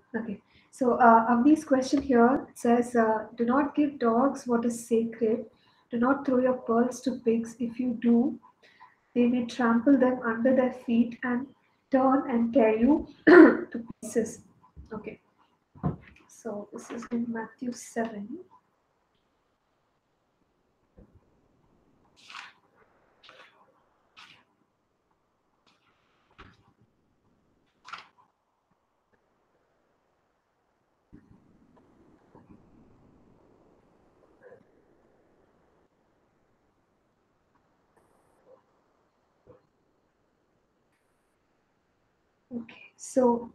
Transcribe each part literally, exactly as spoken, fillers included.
Okay. So uh, Avni's question here says, uh, "Do not give dogs what is sacred. Do not throw your pearls to pigs. If you do, they may trample them under their feet and turn and tear you to pieces." Okay. So this is in Matthew seven. Okay. So.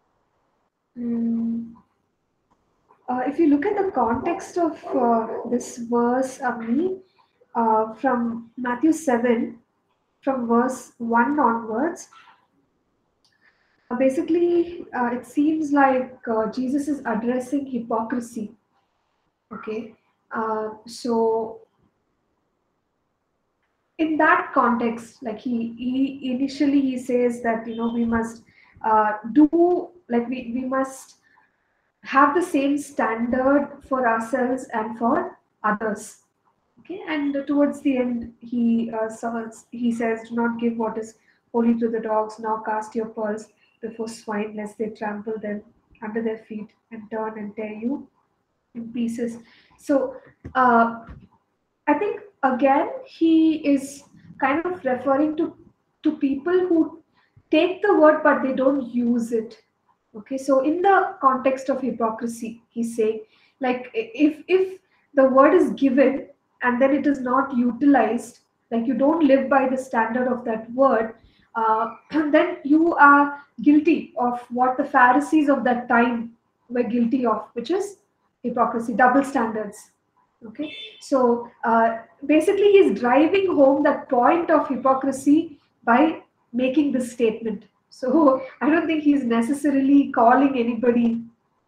mm Uh, if you look at the context of uh, this verse, Avni, uh, from Matthew seven, from verse one onwards, uh, basically uh, it seems like uh, Jesus is addressing hypocrisy. Okay. Uh, so, in that context, like he, he initially he says that, you know, we must uh, do, like, we, we must have the same standard for ourselves and for others. Okay, and towards the end, he uh, summons, he says, "Do not give what is holy to the dogs, nor cast your pearls before swine, lest they trample them under their feet and turn and tear you in pieces." So, uh, I think again he is kind of referring to to people who take the word but they don't use it. Okay, so in the context of hypocrisy, he's saying, like, if if the word is given and then it is not utilized, like you don't live by the standard of that word, uh, then you are guilty of what the Pharisees of that time were guilty of, which is hypocrisy, double standards. Okay, so uh, basically, he's driving home that point of hypocrisy by making this statement. So I don't think he's necessarily calling anybody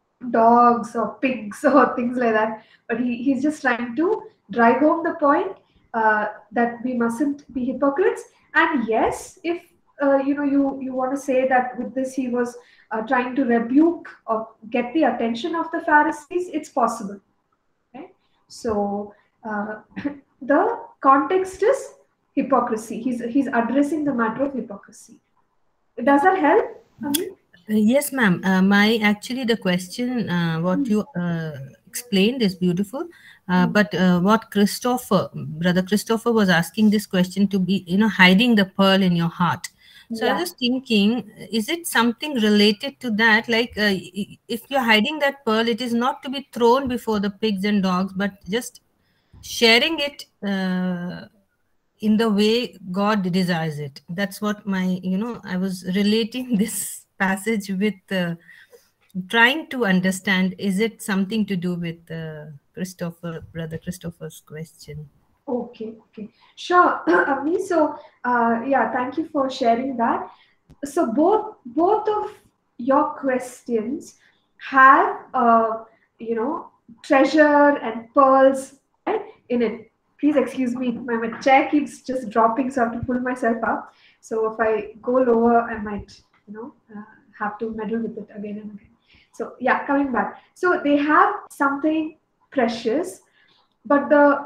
dogs or pigs or things like that, but he, he's just trying to drive home the point uh, that we mustn't be hypocrites. And yes, if uh, you know you you want to say that with this he was uh, trying to rebuke or get the attention of the Pharisees, it's possible. Right? So uh, the context is hypocrisy. He's he's addressing the matter of hypocrisy. Does that help? Ami? Uh, yes, ma'am. Uh, my actually the question, uh, what Mm, you uh, explained is beautiful, uh, mm. but uh, what Christopher, brother Christopher, was asking this question to be, you know, hiding the pearl in your heart. So I was Yeah. just thinking, is it something related to that? Like, uh, i- if you're hiding that pearl, it is not to be thrown before the pigs and dogs, but just sharing it. Uh, in the way God desires it. That's what my, you know, I was relating this passage with uh, trying to understand, is it something to do with uh, Christopher, brother Christopher's question? Okay. Okay. Sure, Ami. So uh, yeah, thank you for sharing that. So both both of your questions have uh, you know treasure and pearls, right, in it. Please excuse me, my, my chair keeps just dropping, so I have to pull myself up. So if I go lower, I might, you know uh, have to meddle with it again and again. So yeah, coming back. So they have something precious, but the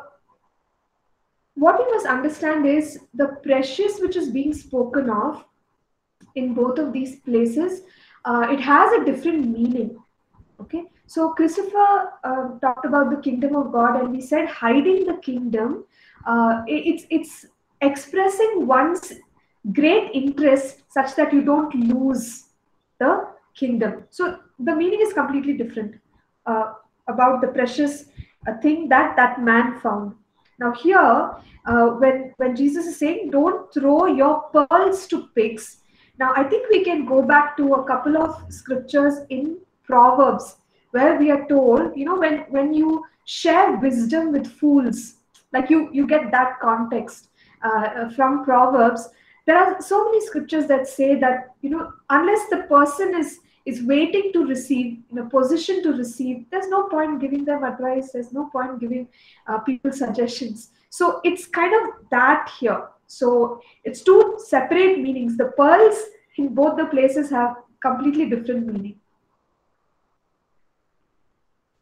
what we must understand is the precious which is being spoken of in both of these places, uh, it has a different meaning. Okay, so Christopher uh, talked about the kingdom of God, and we said hiding the kingdom. Uh, it- it's it's expressing one's great interest such that you don't lose the kingdom. So the meaning is completely different uh, about the precious uh, thing that that man found. Now here, uh, when when Jesus is saying, "Don't throw your pearls to pigs," now I think we can go back to a couple of scriptures in Proverbs where we are told, you know, when when you share wisdom with fools, like you you get that context uh, uh, from Proverbs. There are so many scriptures that say that, you know, unless the person is is waiting to receive, in a position to receive, there's no point giving them advice. There's no point giving uh, people suggestions. So it's kind of that here. So it's two separate meanings. The pearls in both the places have completely different meaning.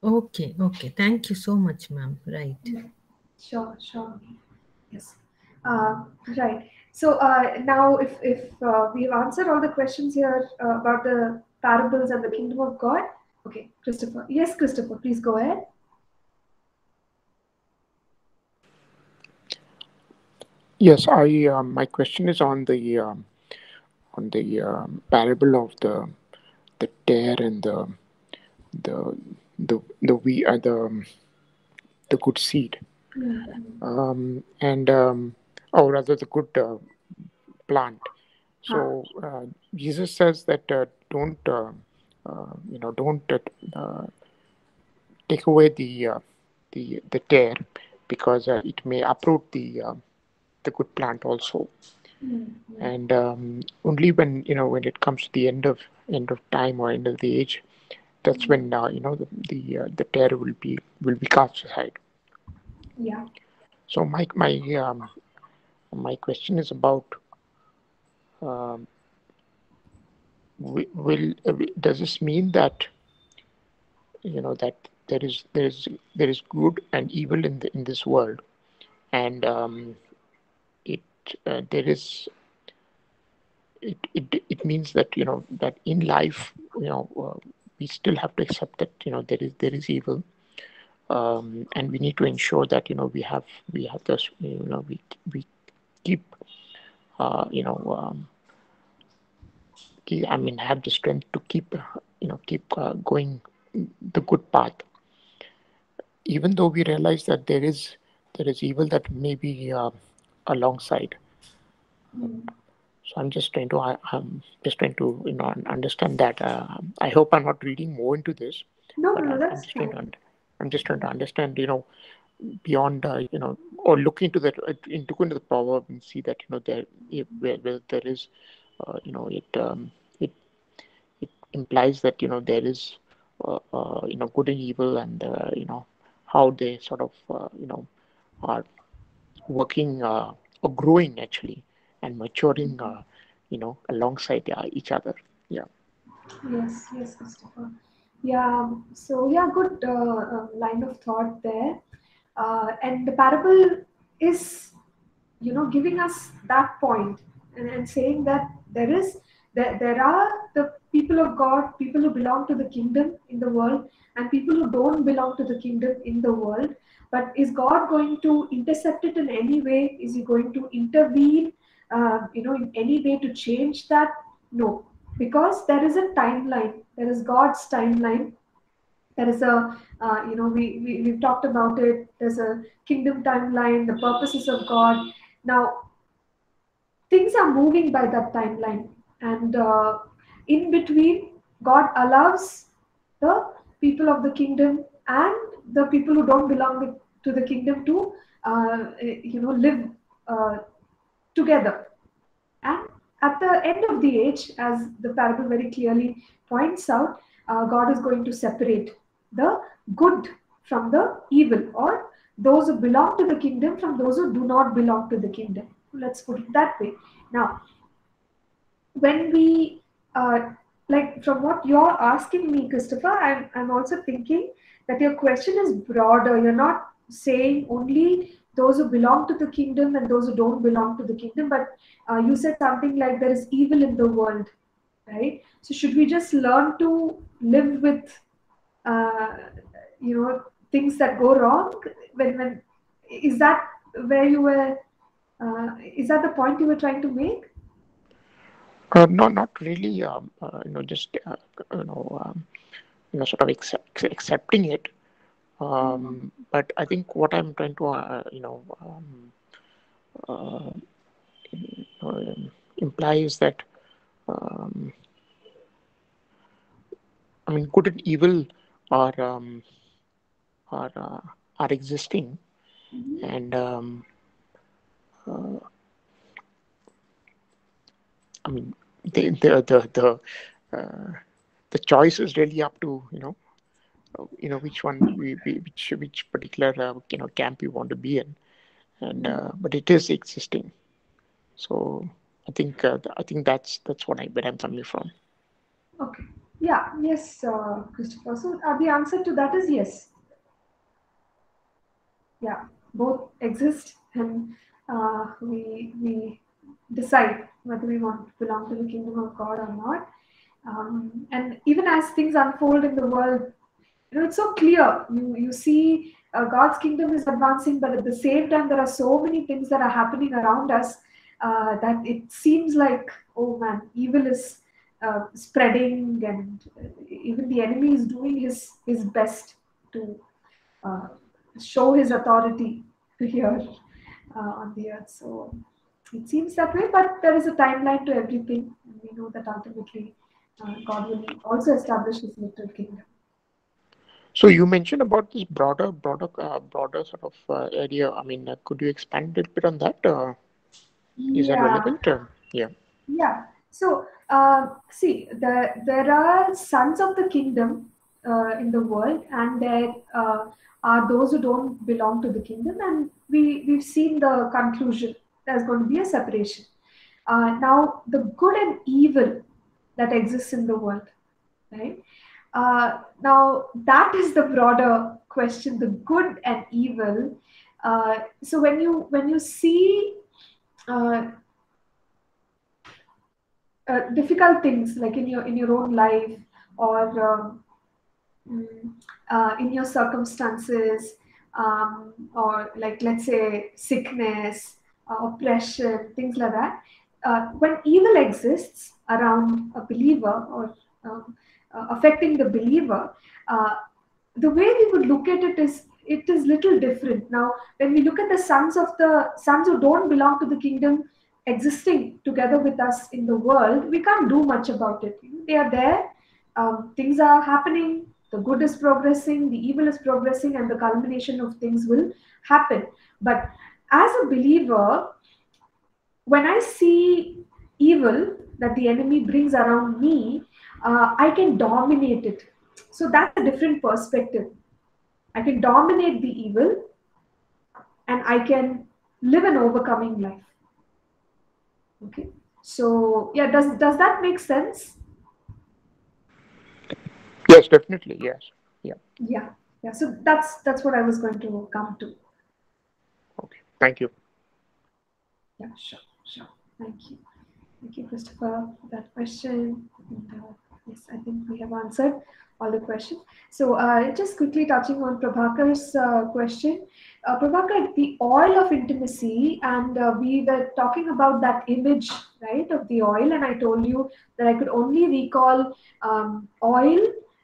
Okay, okay. Thank you so much, ma'am. Right. Yeah. Sure, sure. Yes. Uh, right. So uh, now, if if uh, we've answered all the questions here uh, about the parables and the kingdom of God, okay, Christopher. Yes, Christopher, please go ahead. Yes, I. Um, my question is on the um, on the um, parable of the the tare and the the the the we uh, the um, the good seed, Mm-hmm. um, and um, or rather the good uh, plant. Huh. So uh, Jesus says that uh, don't uh, uh, you know don't uh, uh, take away the uh, the the tare, because uh, it may uproot the uh, the good plant also. Mm-hmm. And um, only when you know when it comes to the end of end of time or end of the age, that's when uh, you know the the, uh, the terror will be will be cast aside. Yeah. So my my um, my question is about, um, wi- will uh, does this mean that you know that there is there is there is good and evil in the, in this world, and um, it uh, there is it, it it means that you know that in life, you know uh, we still have to accept that you know there is there is evil, um, and we need to ensure that you know we have we have this you know we we keep uh, you know um, keep, I mean have the strength to keep uh, you know keep uh, going the good path, even though we realize that there is there is evil that may be uh, alongside. Mm. So I'm just trying to I, I'm just trying to you know understand that. Uh, I hope I'm not reading more into this, No, but no, no, I'm I'm that's just trying to fine. un- I'm just trying to understand you know beyond uh, you know or look into that uh, into into the proverb and see that you know there if, where, where there is uh, you know it um, it it implies that you know there is uh, uh, you know good and evil, and uh, you know how they sort of uh, you know are working uh, or growing actually and maturing uh, you know alongside uh, each other. Yeah. Yes, yes, Christopher. Yeah, so yeah, good uh, uh, line of thought there. Uh, and the parable is, you know, giving us that point, and, and saying that there is there, there are the people of God, people who belong to the kingdom in the world, and people who don't belong to the kingdom in the world. But is God going to intercept it in any way? Is He going to intervene, uh, you know, in any way to change that? No, because there is a timeline. There is God's timeline. There is a, uh, you know, we, we, we've talked about it. There's a kingdom timeline, the purposes of God. Now, things are moving by that timeline. And uh, in between, God allows the people of the kingdom and the people who don't belong to the kingdom to, uh, you know, live uh, together. And at the end of the age, as the parable very clearly points out, uh, God is going to separate the good from the evil, or those who belong to the kingdom from those who do not belong to the kingdom. Let's put it that way. Now, when we uh, like from what you're asking me, Christopher, I'm, I'm also thinking that your question is broader. You're not saying only those who belong to the kingdom and those who don't belong to the kingdom, but uh, you said something like there is evil in the world, right? So should we just learn to live with uh, you know things that go wrong? When when is that where you were uh, is that the point you were trying to make? Uh, no, not really. Um, uh, you know, just uh, you know, um, you know, sort of accept, accepting it. Um, but I think what I'm trying to, uh, you know, um, uh, um, imply is that, um, I mean, good and evil are um, are uh, are existing, Mhm. and um, uh, I mean, the the the the, uh, the choice is really up to you know, uh, you know which one we, we which which particular uh, you know camp you want to be in, and uh, but it is existing. So I think uh, I think that's that's what I where I'm coming from. Okay. Yeah, Yes, uh, Christopher. So uh, the answer to that is yes. Yeah, both exist, and uh, we we decide whether we want to belong to the kingdom of God or not. Um, and even as things unfold in the world, you know, it's so clear. You you see uh, God's kingdom is advancing, but at the same time, there are so many things that are happening around us uh, that it seems like, oh man, evil is uh, spreading, and uh, even the enemy is doing his his best to uh, show his authority here uh, on the earth. So it seems that way, but there is a timeline to everything. And we know that ultimately uh, God will also establish his literal kingdom. So you mentioned about this broader, broader, uh, broader sort of uh, area. I mean, uh, could you expand a little bit on that? Uh, is that Yeah, relevant? Uh, yeah. yeah. So uh, see, there there are sons of the kingdom uh, in the world, and there uh, are those who don't belong to the kingdom, and we we've seen the conclusion. There's going to be a separation. Uh, now, the good and evil that exists in the world, right? Uh, now, that is the broader question: the good and evil. Uh, so when you when you see uh, uh, difficult things like in your in your own life, or um, mm, uh, in your circumstances, um, or like let's say sickness, uh, oppression, things like that. Uh, when evil exists around a believer, or um, uh, affecting the believer, uh, the way we would look at it is it is little different. Now, when we look at the sons of the sons who don't belong to the kingdom existing together with us in the world, we can't do much about it. They are there, um, things are happening, the good is progressing, the evil is progressing, and the culmination of things will happen. But as a believer, when I see evil that the enemy brings around me, uh, I can dominate it. So that's a different perspective. I can dominate the evil, and I can live an overcoming life. Okay. So yeah, does does that make sense? Yes, definitely. Yes. Yeah. Yeah. Yeah. So that's that's what I was going to come to. Okay. Thank you. Yeah, sure, sure. Thank you. Thank you, Christopher, for that question. And, uh, yes, I think we have answered all the questions. So uh, just quickly touching on Prabhakar's uh, question. Uh, Prabhakar, the oil of intimacy, and uh, we were talking about that image, right, of the oil, and I told you that I could only recall um, oil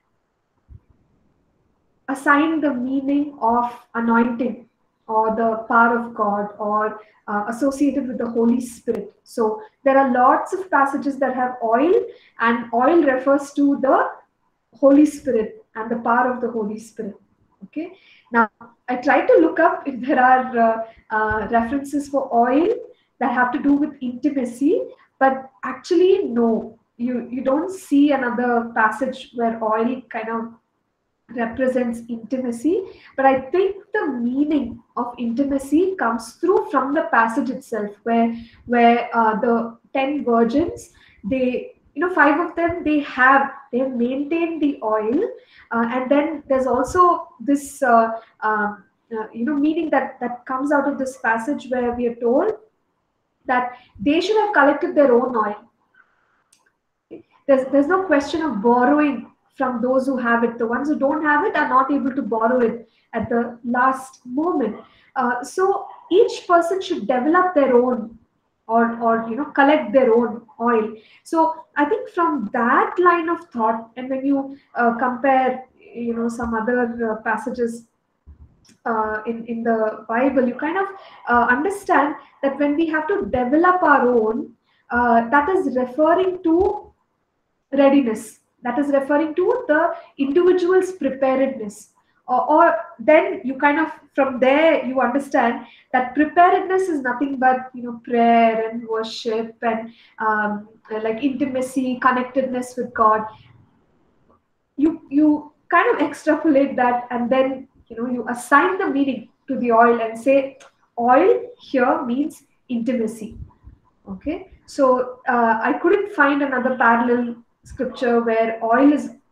assign the meaning of anointing or the power of God, or uh, associated with the Holy Spirit. So there are lots of passages that have oil, and oil refers to the Holy Spirit and the power of the Holy Spirit. Okay. Now, I tried to look up if there are uh, uh, references for oil that have to do with intimacy, but actually, no. You, you don't see another passage where oil kind of represents intimacy, but I think the meaning of intimacy comes through from the passage itself, where where uh, the ten virgins, they, you know, five of them, they have they have maintained the oil, uh, and then there's also this uh, um, uh, you know, meaning that that comes out of this passage where we are told that they should have collected their own oil. There's, there's no question of borrowing from those who have it. The ones who don't have it are not able to borrow it at the last moment. Uh, so each person should develop their own, or, or you know, collect their own oil. So I think from that line of thought, and when you uh, compare, you know, some other uh, passages uh, in, in the Bible, you kind of uh, understand that when we have to develop our own, uh, that is referring to readiness, that is referring to the individual's preparedness, or, or then you kind of, from there you understand that preparedness is nothing but, you know, prayer and worship, and um, like intimacy, connectedness with God. You you kind of extrapolate that, and then, you know, you assign the meaning to the oil and say oil here means intimacy. Okay, so uh, I couldn't find another parallel scripture where oil is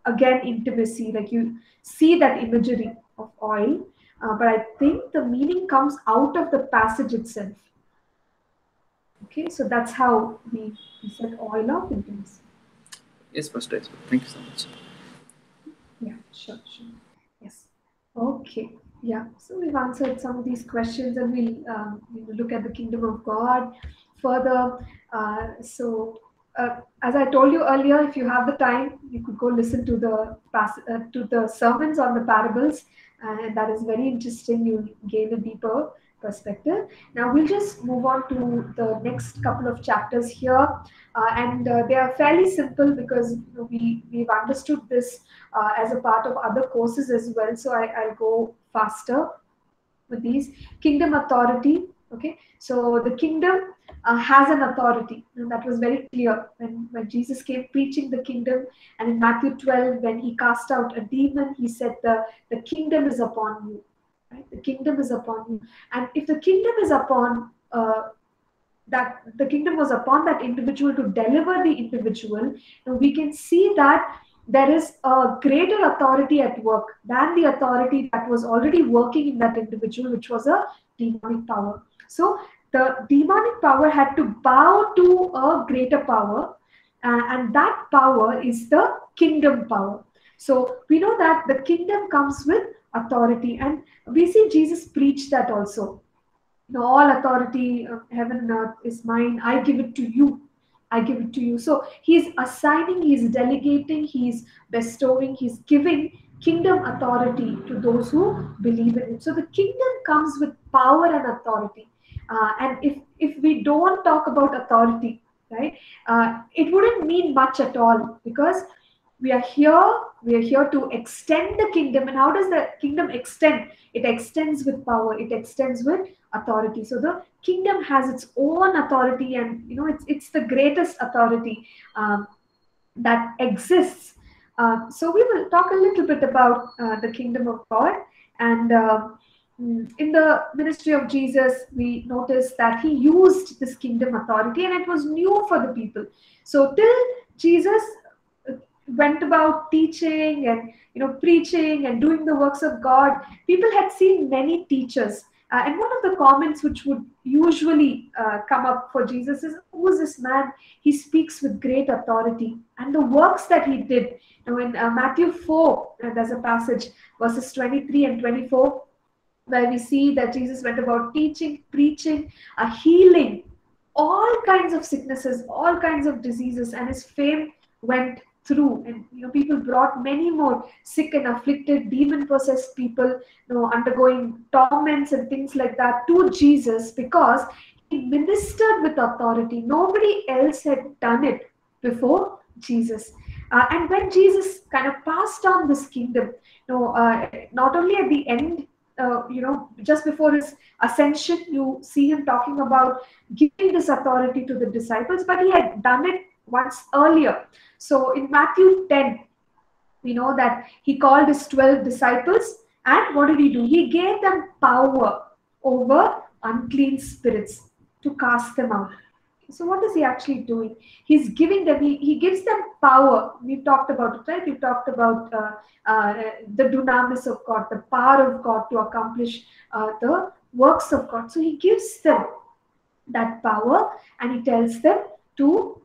again intimacy, like you see that imagery of oil, uh, but I think the meaning comes out of the passage itself. Okay, so that's how we, we said oil of intimacy. Yes, Pastor. Thank you so much. Yeah, sure, sure. Yes. Okay. Yeah. So we've answered some of these questions, and we'll um, you know, look at the kingdom of God further. Uh, so, uh, as I told you earlier, if you have the time, you could go listen to the pass- uh, to the sermons on the parables, uh, and that is very interesting. You'll gain a deeper perspective. Now we'll just move on to the next couple of chapters here, uh, and uh, they are fairly simple because you know, we we've understood this uh, as a part of other courses as well. So I, I'll go faster with these. Kingdom authority. Okay, so the kingdom uh, has an authority, and that was very clear when, when Jesus came preaching the kingdom. And in Matthew twelve, when he cast out a demon, he said the, the kingdom is upon you. Right? The kingdom is upon you. And if the kingdom is upon uh, that the kingdom was upon that individual to deliver the individual, we can see that there is a greater authority at work than the authority that was already working in that individual, which was a demonic power. So the demonic power had to bow to a greater power, uh, and that power is the kingdom power. So we know that the kingdom comes with authority, and we see Jesus preach that also. You know, all authority of heaven and earth is mine. I give it to you. I give it to you. So he's assigning, he's delegating, he's bestowing, he's giving kingdom authority to those who believe in it. So the kingdom comes with power and authority. Uh, and if, if we don't talk about authority, right, uh, it wouldn't mean much at all, because we are here, we are here to extend the kingdom. And how does the kingdom extend? It extends with power, it extends with authority. So the kingdom has its own authority, and you know it's it's the greatest authority um, that exists. Uh, so we will talk a little bit about uh, the kingdom of God. And uh, in the ministry of Jesus, we notice that he used this kingdom authority, and it was new for the people. So till Jesus went about teaching and you know preaching and doing the works of God, people had seen many teachers. Uh, and one of the comments which would usually uh, come up for Jesus is, who is this man? He speaks with great authority. And the works that he did. Now in uh, Matthew four, uh, there's a passage, verses twenty-three and twenty-four, where we see that Jesus went about teaching, preaching, uh, healing all kinds of sicknesses, all kinds of diseases, and his fame went through. And you know, people brought many more sick and afflicted, demon-possessed people, you know, undergoing torments and things like that to Jesus, because he ministered with authority. Nobody else had done it before Jesus. Uh, and when Jesus kind of passed on this kingdom, you know, uh, not only at the end, uh, you know, just before his ascension, you see him talking about giving this authority to the disciples, but he had done it once earlier. So in Matthew ten, we know that he called his twelve disciples, and what did he do? He gave them power over unclean spirits to cast them out. So what is he actually doing? He's giving them, he, he gives them power. We've talked about it, right? We've talked about uh, uh, the dunamis of God, the power of God to accomplish uh, the works of God. So he gives them that power, and he tells them to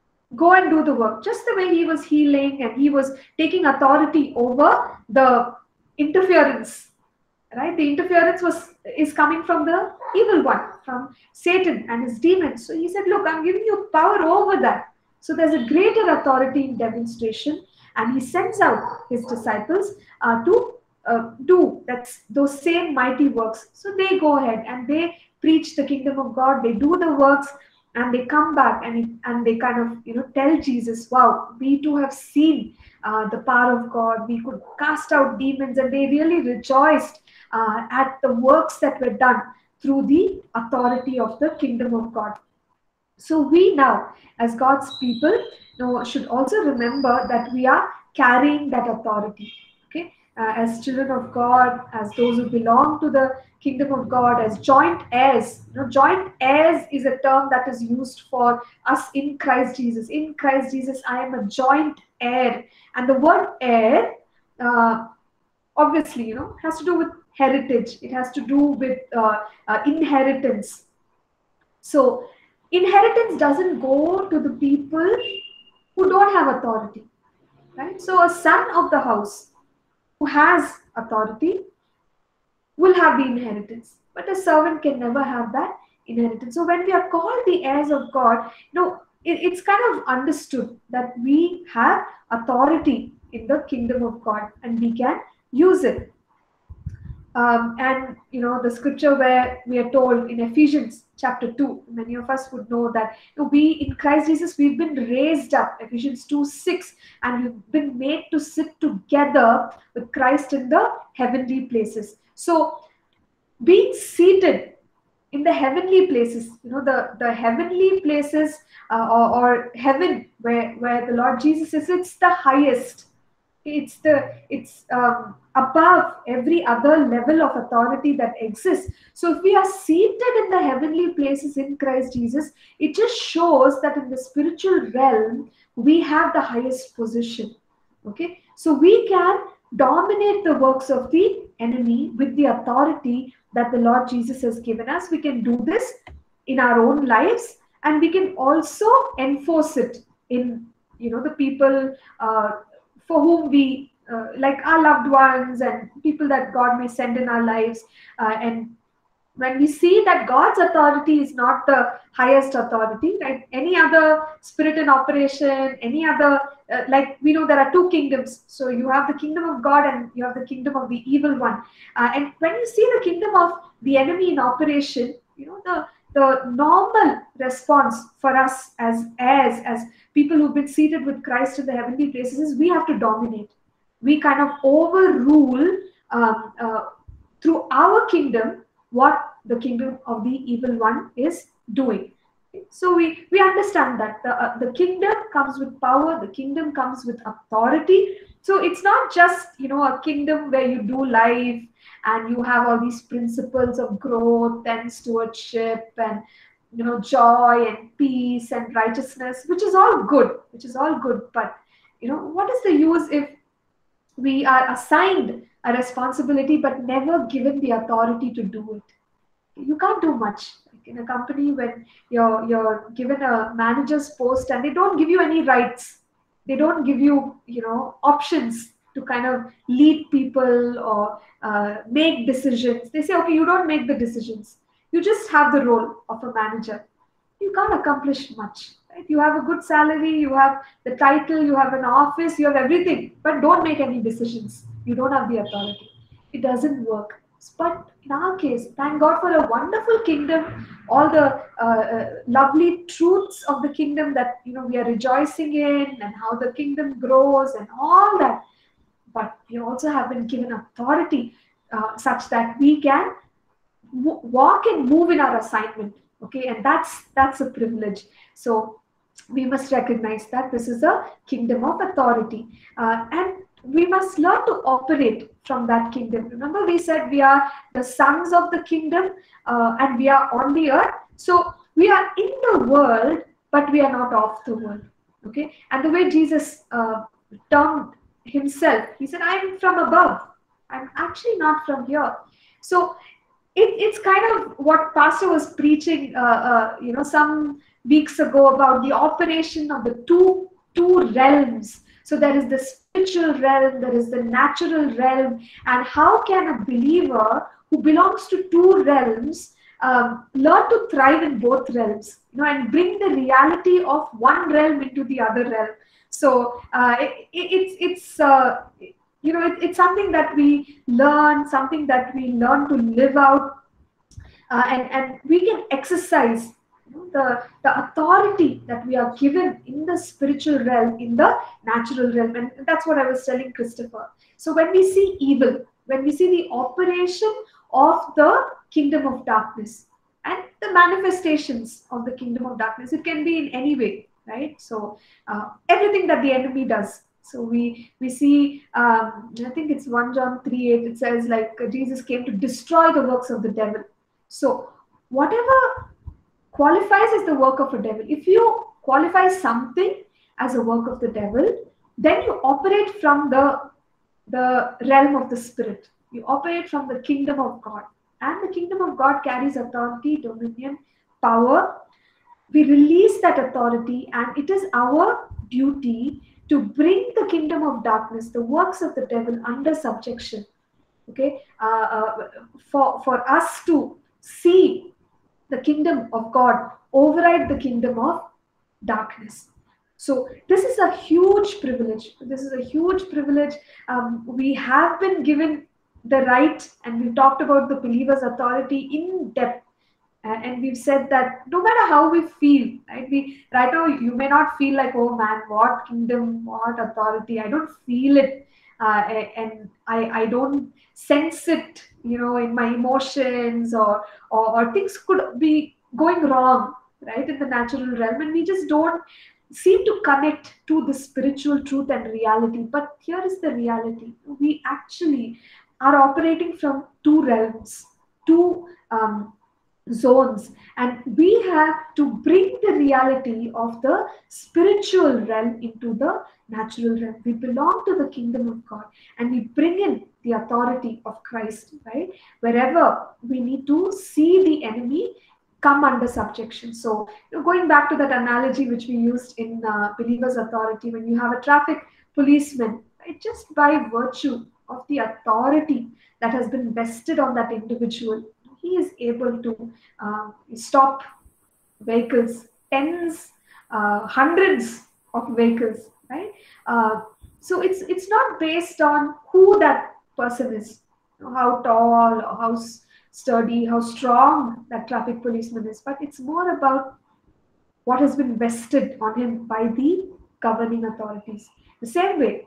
go and do the work, just the way he was healing and he was taking authority over the interference, right? The interference was is coming from the evil one, from Satan and his demons. So he said, look, I'm giving you power over that. So there's a greater authority in demonstration, and he sends out his disciples uh, to uh, do that's those same mighty works. So they go ahead and they preach the kingdom of God, they do the works, and they come back and, and they kind of, you know, tell Jesus, wow, we too have seen uh, the power of God. We could cast out demons, and they really rejoiced uh, at the works that were done through the authority of the kingdom of God. So we now, as God's people, you know, should also remember that we are carrying that authority. Okay, uh, as children of God, as those who belong to the kingdom of God, as joint heirs. You know, joint heirs is a term that is used for us in Christ Jesus. In Christ Jesus, I am a joint heir. And the word heir, uh, obviously, you know, has to do with heritage. It has to do with uh, uh, inheritance. So inheritance doesn't go to the people who don't have authority, right? So a son of the house who has authority will have the inheritance, but a servant can never have that inheritance. So when we are called the heirs of God, you know, it, it's kind of understood that we have authority in the kingdom of God and we can use it. Um, and you know, the scripture where we are told in Ephesians chapter two, many of us would know that, you know, we in Christ Jesus, we've been raised up, Ephesians two six, and we've been made to sit together with Christ in the heavenly places. So being seated in the heavenly places, you know, the, the heavenly places uh, or, or heaven where, where the Lord Jesus is, it's the highest. It's the it's um, above every other level of authority that exists. So if we are seated in the heavenly places in Christ Jesus, it just shows that in the spiritual realm we have the highest position. Okay, so we can dominate the works of the enemy with the authority that the Lord Jesus has given us. We can do this in our own lives, and we can also enforce it in, you know, the people uh, for whom we, uh, like our loved ones and people that God may send in our lives. Uh, and when we see that God's authority is not the highest authority, right? Any other spirit in operation, any other, uh, like we know there are two kingdoms. So you have the kingdom of God and you have the kingdom of the evil one. Uh, and when you see the kingdom of the enemy in operation, you know, the the normal response for us as heirs, as people who've been seated with Christ in the heavenly places, is we have to dominate. We kind of overrule um, uh, through our kingdom what the kingdom of the evil one is doing. So we, we understand that the, uh, the kingdom comes with power, the kingdom comes with authority. So it's not just, you know, a kingdom where you do life and you have all these principles of growth and stewardship and, you know, joy and peace and righteousness, which is all good, which is all good. But, you know, what is the use if we are assigned a responsibility but never given the authority to do it? You can't do much. Like in a company, when you're you're given a manager's post and they don't give you any rights, they don't give you, you know, options to kind of lead people or uh, make decisions. They say, okay, you don't make the decisions. You just have the role of a manager. You can't accomplish much. Right? You have a good salary, you have the title, you have an office, you have everything, but don't make any decisions. You don't have the authority. It doesn't work. But in our case, thank God for a wonderful kingdom, all the uh, uh, lovely truths of the kingdom that, you know, we are rejoicing in, and how the kingdom grows and all that. But we also have been given authority uh, such that we can w- walk and move in our assignment. Okay, and that's that's a privilege. So we must recognize that this is a kingdom of authority, uh, and we must learn to operate from that kingdom. Remember, we said we are the sons of the kingdom, uh, and we are on the earth. So we are in the world, but we are not of the world. Okay, and the way Jesus uh, termed himself, he said, "I'm from above. I'm actually not from here." So it, it's kind of what Pastor was preaching, uh, uh, you know, some weeks ago about the operation of the two two realms. So there is the spiritual realm, there is the natural realm, and how can a believer who belongs to two realms um, learn to thrive in both realms, you know, and bring the reality of one realm into the other realm. So uh, it, it, it's it's uh, you know it, it's something that we learn, something that we learn to live out, uh, and and we can exercise, you know, the the authority that we are given in the spiritual realm, in the natural realm. And that's what I was telling Christopher. So when we see evil, when we see the operation of the kingdom of darkness and the manifestations of the kingdom of darkness, it can be in any way, right? So uh, everything that the enemy does. So we we see, um, I think it's First John three eight, it says, like, Jesus came to destroy the works of the devil. So whatever qualifies as the work of a devil, if you qualify something as a work of the devil, then you operate from the, the realm of the spirit. You operate from the kingdom of God. And the kingdom of God carries authority, dominion, power. We release that authority, and it is our duty to bring the kingdom of darkness, the works of the devil, under subjection. Okay, uh, uh, for for us to see the kingdom of God override the kingdom of darkness. So this is a huge privilege. This is a huge privilege. Um, we have been given the right, and we've talked about the believer's authority in depth. Uh, and we've said that no matter how we feel, right? We right now you may not feel like, oh man, what kingdom, what authority? I don't feel it, uh, and I I don't sense it, you know, in my emotions, or, or or things could be going wrong, right, in the natural realm, and we just don't seem to connect to the spiritual truth and reality. But here is the reality: we actually are operating from two realms, two um, zones, and we have to bring the reality of the spiritual realm into the natural realm. We belong to the kingdom of God, and we bring in the authority of Christ, right? Wherever we need to see the enemy come under subjection. So, you know, going back to that analogy which we used in uh, believer's authority, when you have a traffic policeman, right, just by virtue of the authority that has been vested on that individual, he is able to uh, stop vehicles, tens, uh, hundreds of vehicles, right? Uh, so it's it's not based on who that person is, you know, how tall, or how sturdy, how strong that traffic policeman is, but it's more about what has been vested on him by the governing authorities. The same way,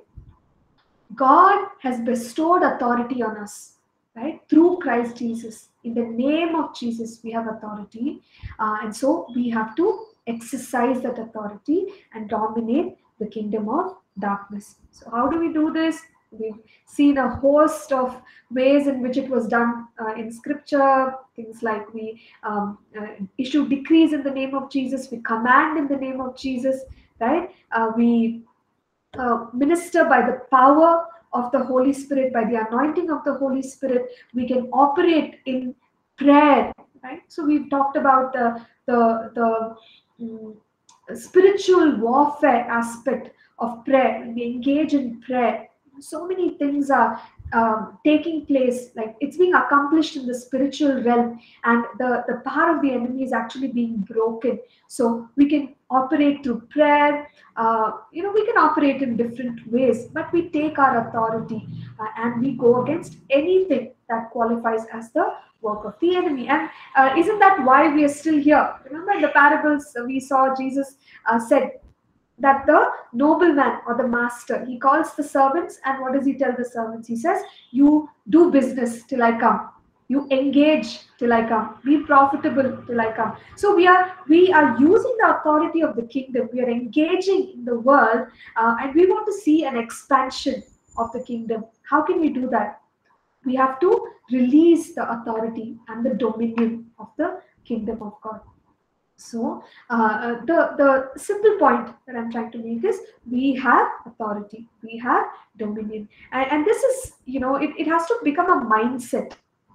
God has bestowed authority on us, right? Through Christ Jesus. In the name of Jesus, we have authority. Uh, and so we have to exercise that authority and dominate the kingdom of darkness. So how do we do this? We've seen a host of ways in which it was done uh, in scripture. Things like we um, uh, issue decrees in the name of Jesus. We command in the name of Jesus, right? Uh, we Uh, minister by the power of the Holy Spirit, by the anointing of the Holy Spirit. We can operate in prayer, right? So we've talked about the the the um, spiritual warfare aspect of prayer. We engage in prayer. So many things are um, taking place, like it's being accomplished in the spiritual realm, and the the power of the enemy is actually being broken. So we can operate through prayer. Uh, you know, we can operate in different ways, but we take our authority uh, and we go against anything that qualifies as the work of the enemy. And uh, isn't that why we are still here? Remember in the parables uh, we saw Jesus uh, said that the nobleman or the master, he calls the servants, and what does he tell the servants? He says, you do business till I come. You engage till I come. Be profitable till I come. So we are we are using the authority of the kingdom. We are engaging in the world, uh, and we want to see an expansion of the kingdom. How can we do that? We have to release the authority and the dominion of the kingdom of God. So uh, the, the simple point that I'm trying to make is we have authority, we have dominion. And, and this is, you know, it, it has to become a mindset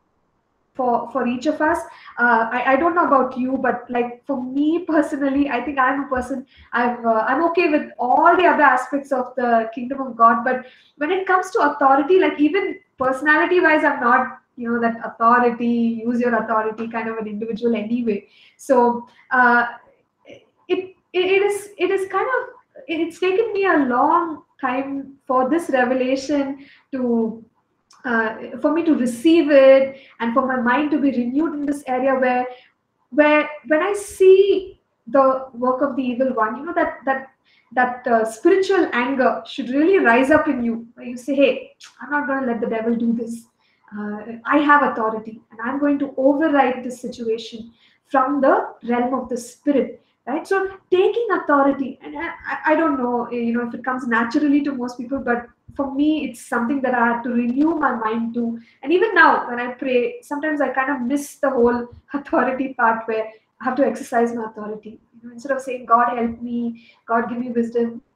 for, for each of us. Uh, I, I don't know about you, but like for me personally, I think I'm a person, I've, uh, I'm okay with all the other aspects of the kingdom of God. But when it comes to authority, like even personality wise, I'm not, you know, that authority, use your authority kind of an individual anyway. So uh, it, it it is it is kind of, it's taken me a long time for this revelation to uh, for me to receive it, and for my mind to be renewed in this area where where when I see the work of the evil one, you know, that that that uh, spiritual anger should really rise up in you, where you say, hey, I'm not going to let the devil do this. Uh, I have authority, and I'm going to override this situation from the realm of the spirit, right? So taking authority, and I, I don't know, you know, if it comes naturally to most people, but for me, it's something that I had to renew my mind to. And even now, when I pray, sometimes I kind of miss the whole authority part where I have to exercise my authority. You know, instead of saying, God help me, God give me wisdom,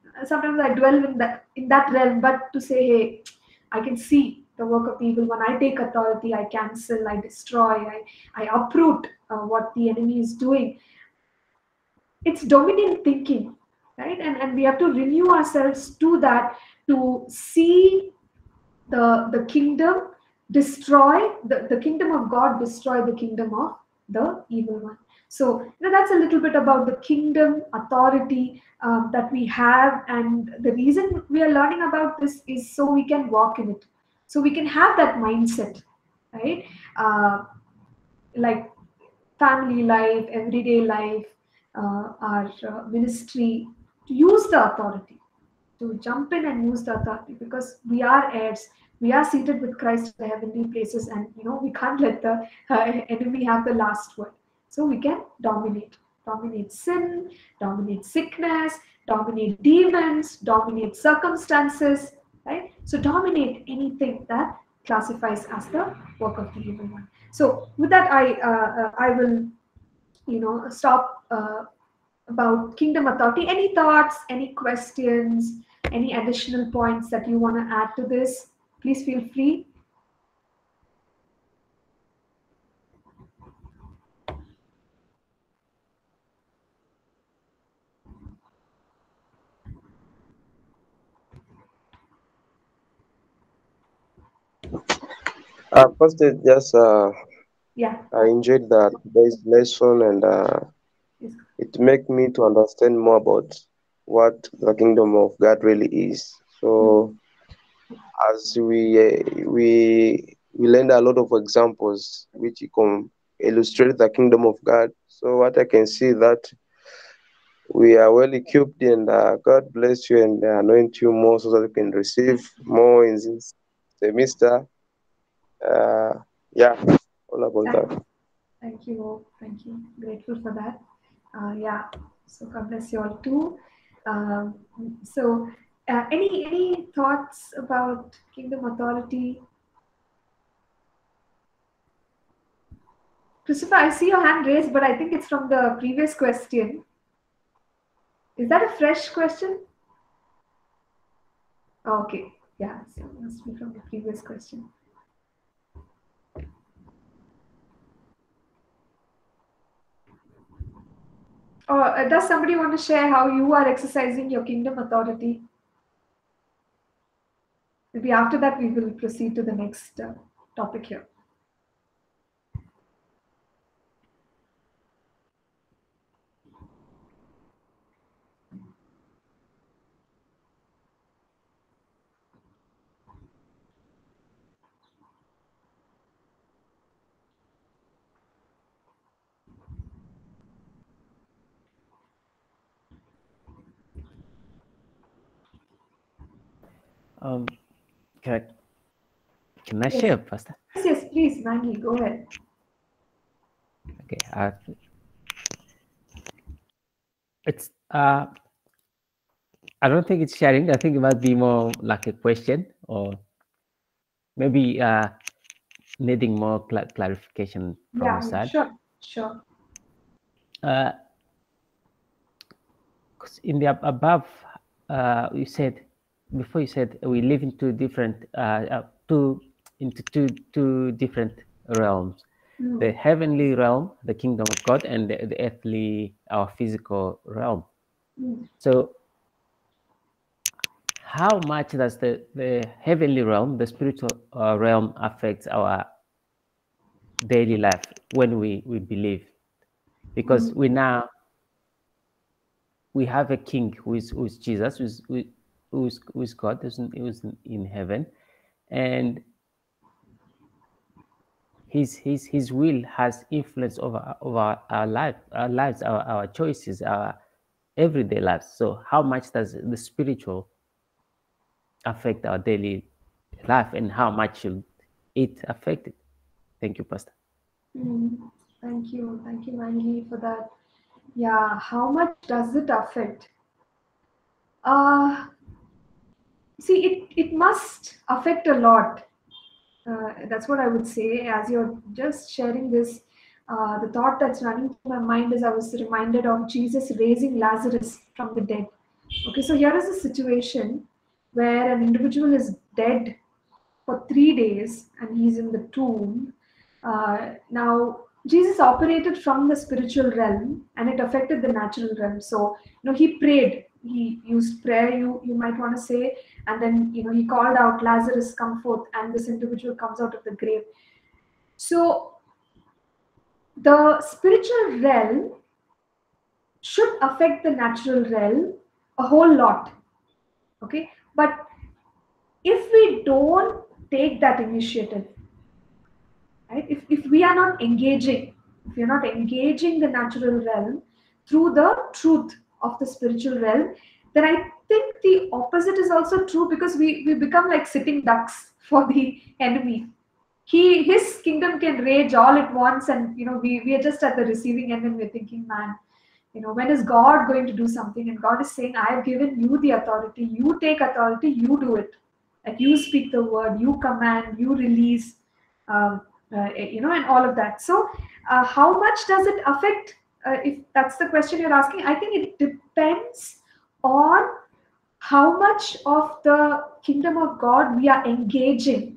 sometimes I dwell in that in that realm, but to say, hey, I can see the work of the evil one. I take authority. I cancel. I destroy. I I uproot uh, what the enemy is doing. It's dominant thinking, right? And and we have to renew ourselves to that, to see the the kingdom destroy the, the kingdom of God destroy the kingdom of the evil one. So you know, that's a little bit about the kingdom authority um, that we have, and the reason we are learning about this is so we can walk in it, so we can have that mindset, right? uh, like family life, everyday life, uh, our uh, ministry, to use the authority, to jump in and use the authority, because we are heirs. We are seated with Christ in the heavenly places, and you know we can't let the uh, enemy have the last word. So we can dominate, dominate sin, dominate sickness, dominate demons, dominate circumstances, right? So dominate anything that classifies as the work of the evil one. So with that, I uh, uh, I will you know stop uh, about kingdom authority. Any thoughts, any questions, any additional points that you want to add to this? Please feel free. Uh, first, it just uh, Yeah. I enjoyed that today's lesson, and uh, Yes. it make me to understand more about what the kingdom of God really is. So, as we uh, we we learned a lot of examples which can illustrate the kingdom of God. So, what I can see that we are well equipped, and uh, God bless you and uh, anoint you more so that you can receive more in this semester. Uh, yeah, all about Thank, that. thank you. Thank you. Grateful for that. Uh, yeah. So God bless you all too. Um, so, uh, any any thoughts about kingdom authority? Christopher, I see your hand raised, but I think it's from the previous question. Is that a fresh question? Okay. Yeah. So it must be from the previous question. Or uh, does somebody want to share how you are exercising your kingdom authority? Maybe after that we will proceed to the next uh, topic here. Um, can I, can I Yes. share, Pastor? Yes, yes, please, Maggie, go ahead. Okay. Uh, it's uh, I don't think it's sharing. I think it might be more like a question, or maybe uh, needing more cl clarification from Yeah, your yeah, side. sure, sure. Uh, 'cause in the ab- above, uh, you said before you said we live in two different, uh, uh, two into two two different realms. Mm. The heavenly realm, the kingdom of God, and the, the earthly, our physical realm. Mm. So how much does the, the heavenly realm, the spiritual uh, realm, affect our daily life when we, we believe? Because Mm. we now, we have a king who is, who is Jesus, who is, who is, who is God, who's in, who's in heaven. And his, his, his will has influence over, over our life, our lives, our, our choices, our everyday lives. So how much does the spiritual affect our daily life, and how much should it affect it? Thank you, Pastor. Mm. Thank you, thank you, Maggie, for that. Yeah, how much does it affect? Uh, see, it, it must affect a lot. Uh, that's what I would say. As you're just sharing this, uh, the thought that's running through my mind is I was reminded of Jesus raising Lazarus from the dead. Okay, so here is a situation where an individual is dead for three days and he's in the tomb. Uh, now, Jesus operated from the spiritual realm and it affected the natural realm. So, you know, he prayed. He used prayer, you, you might want to say, and then, you know, he called out, Lazarus, come forth, and this individual comes out of the grave. So, the spiritual realm should affect the natural realm a whole lot. Okay, but if we don't take that initiative, right, if, if we are not engaging, if you're not engaging the natural realm through the truth of the spiritual realm, then I think the opposite is also true, because we, we become like sitting ducks for the enemy. He his kingdom can rage all at once, and you know we, we are just at the receiving end and we're thinking, man, you know, when is God going to do something? And God is saying, I have given you the authority, you take authority, you do it. Like you speak the word, you command, you release, um, uh, you know, and all of that. So, uh, how much does it affect? Uh, if that's the question you're asking, I think it depends on how much of the kingdom of God we are engaging.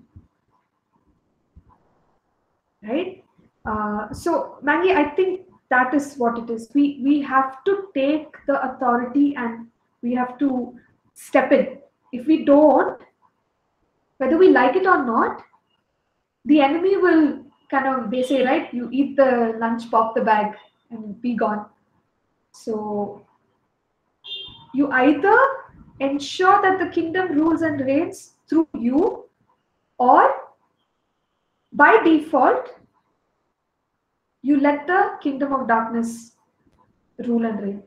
Right? Uh, so, Maggie, I think that is what it is. We we have to take the authority and we have to step in. If we don't, whether we like it or not, the enemy will kind of, they say, right, you eat the lunch, pop the bag, and be gone. So you either ensure that the kingdom rules and reigns through you, or by default, you let the kingdom of darkness rule and reign.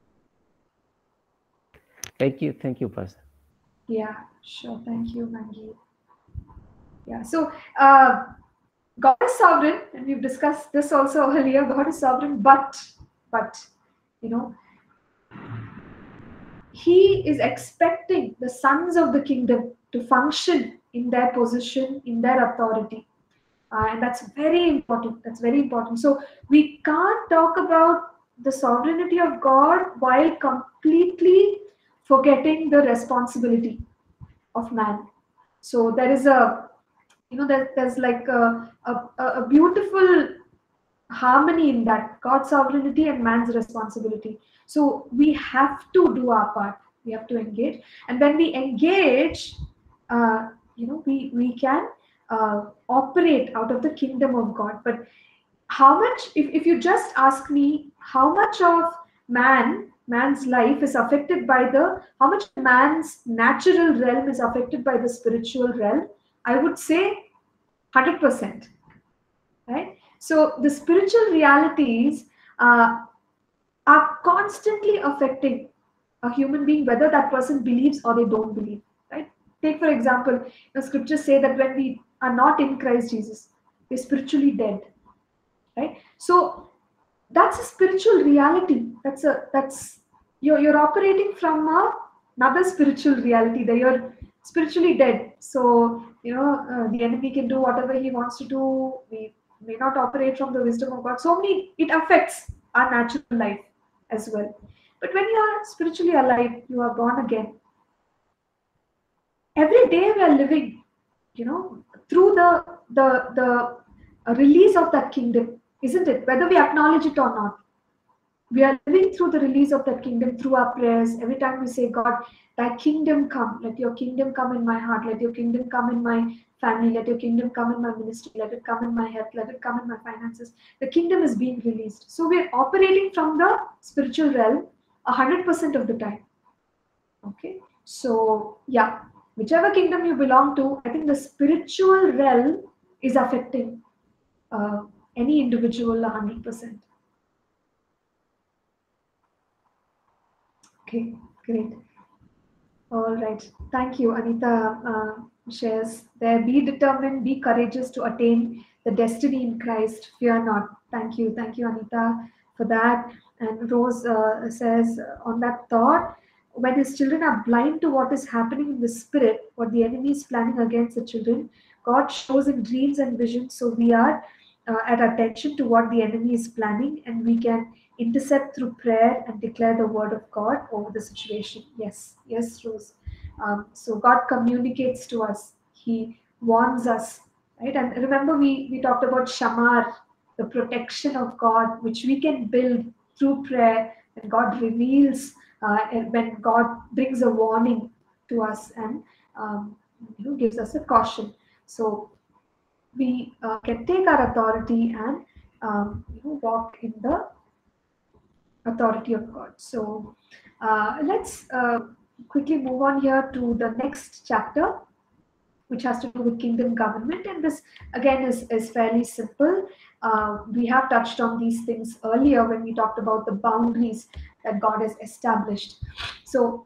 Thank you. Thank you, Pastor. Yeah, sure. Thank you, Maggie. Yeah, so uh, God is sovereign, and we've discussed this also earlier. God is sovereign, but, but, you know, He is expecting the sons of the kingdom to function in their position, in their authority. Uh, and that's very important. That's very important. So we can't talk about the sovereignty of God while completely forgetting the responsibility of man. So there is a, you know, there, there's like a, a, a beautiful harmony in that, God's sovereignty and man's responsibility. So we have to do our part. We have to engage, and when we engage, uh, you know, we we can uh, operate out of the kingdom of God. But how much? If if you just ask me, how much of man man's life is affected by the, how much man's natural realm is affected by the spiritual realm, I would say one hundred percent. Right? So the spiritual realities uh, are constantly affecting a human being, whether that person believes or they don't believe. Right? Take for example, the scriptures say that when we are not in Christ Jesus, we're spiritually dead. Right? So that's a spiritual reality. That's a that's you're you're operating from a, another spiritual reality that you're spiritually dead. So you know uh, the enemy can do whatever he wants to do. We may not operate from the wisdom of God. So many, it affects our natural life as well. But when you are spiritually alive, you are born again. Every day we are living, you know, through the the the release of that kingdom, isn't it? Whether we acknowledge it or not, we are living through the release of that kingdom through our prayers. Every time we say, God, thy kingdom come, let your kingdom come in my heart, let your kingdom come in my family, let your kingdom come in my ministry, let it come in my health, let it come in my finances. The kingdom is being released. So we're operating from the spiritual realm one hundred percent of the time. Okay, so yeah, whichever kingdom you belong to, I think the spiritual realm is affecting uh, any individual one hundred percent. Okay, great. All right. Thank you, Anita. Uh, shares there. Be determined, be courageous to attain the destiny in Christ. Fear not. Thank you. Thank you, Anita, for that. And Rose uh, says on that thought, when his children are blind to what is happening in the spirit, what the enemy is planning against the children, God shows in dreams and visions. So we are uh, at attention to what the enemy is planning, and we can intercept through prayer and declare the word of God over the situation. Yes, yes, Rose. Um, so God communicates to us. He warns us, right? And remember, we, we talked about Shamar, the protection of God, which we can build through prayer, and God reveals, uh, and when God brings a warning to us and um, you know, gives us a caution. So we uh, can take our authority and um, you know, walk in the authority of God. So uh, let's uh, quickly move on here to the next chapter, which has to do with kingdom government. And this again is, is fairly simple. Uh, we have touched on these things earlier when we talked about the boundaries that God has established. So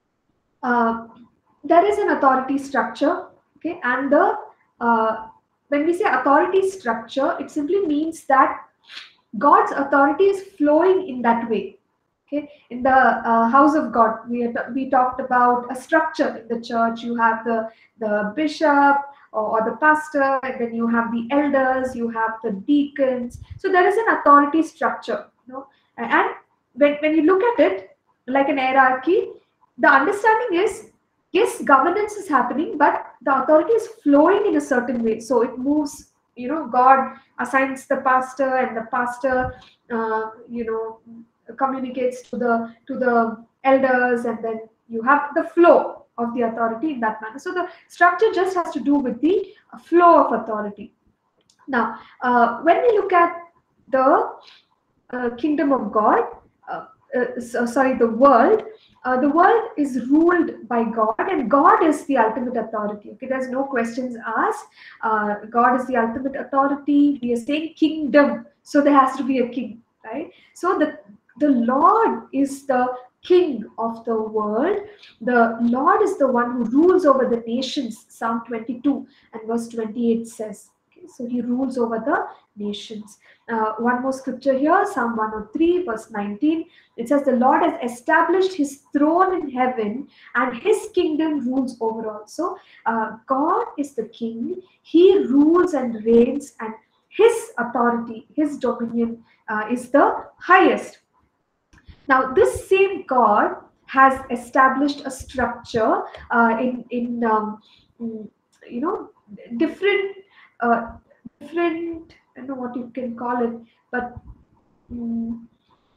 uh, there is an authority structure, okay, and the uh, when we say authority structure, it simply means that God's authority is flowing in that way. Okay, in the uh, house of God, we we talked about a structure in the church. You have the the bishop or, or the pastor, and then you have the elders, you have the deacons. So there is an authority structure, you know. And when when you look at it like an hierarchy, the understanding is, yes, governance is happening, but the authority is flowing in a certain way. So it moves. You know, God assigns the pastor, and the pastor, uh, you know, communicates to the to the elders, and then you have the flow of the authority in that manner. So the structure just has to do with the flow of authority. Now, uh, when we look at the uh, kingdom of God, uh, uh, so, sorry, the world. Uh, the world is ruled by God, and God is the ultimate authority. Okay, there's no questions asked. Uh, God is the ultimate authority. We are saying kingdom, so there has to be a king, right? So the the Lord is the king of the world. The Lord is the one who rules over the nations. Psalm twenty-two and verse twenty-eight says. Okay, so He rules over the nations. Uh, one more scripture here, Psalm one oh three, verse nineteen. It says, the Lord has established His throne in heaven, and His kingdom rules over all. So uh, God is the king. He rules and reigns, and His authority, His dominion uh, is the highest. Now, this same God has established a structure uh, in, in um, you know, different, uh, different, I don't know what you can call it, but um,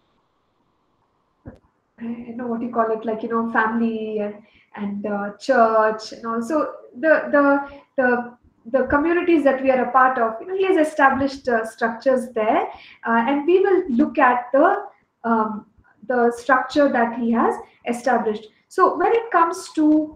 I don't know what you call it, like, you know, family and, and uh, church, and also the, the, the, the communities that we are a part of. You know, He has established uh, structures there, uh, and we will look at the um, the structure that He has established. So when it comes to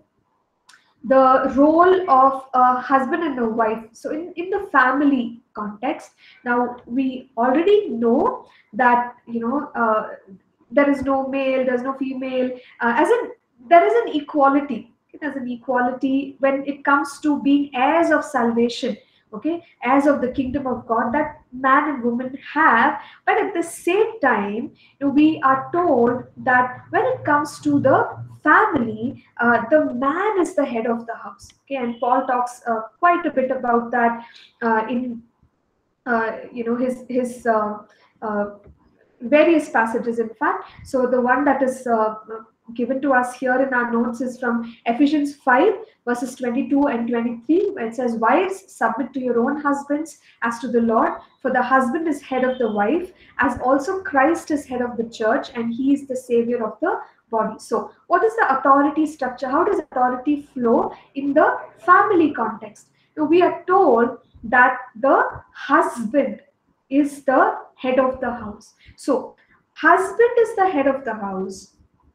the role of a husband and a wife, so in, in the family context, now we already know that, you know, uh, there is no male, there's no female, uh, as in there is an equality. There's an equality when it comes to being heirs of salvation, okay, heirs of the kingdom of God, that man and woman have. But at the same time, you know, we are told that when it comes to the family, uh, the man is the head of the house. Okay, and Paul talks uh, quite a bit about that uh, in uh, you know his his uh, uh, various passages, in fact. So the one that is uh, given to us here in our notes is from Ephesians five verses twenty-two and twenty-three, where it says, wives, submit to your own husbands as to the Lord, for the husband is head of the wife, as also Christ is head of the church, and He is the savior of the body. So what is the authority structure? How does authority flow in the family context? So we are told that the husband is the head of the house. So husband is the head of the house.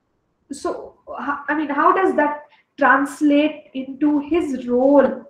So I mean, how does that translate into his role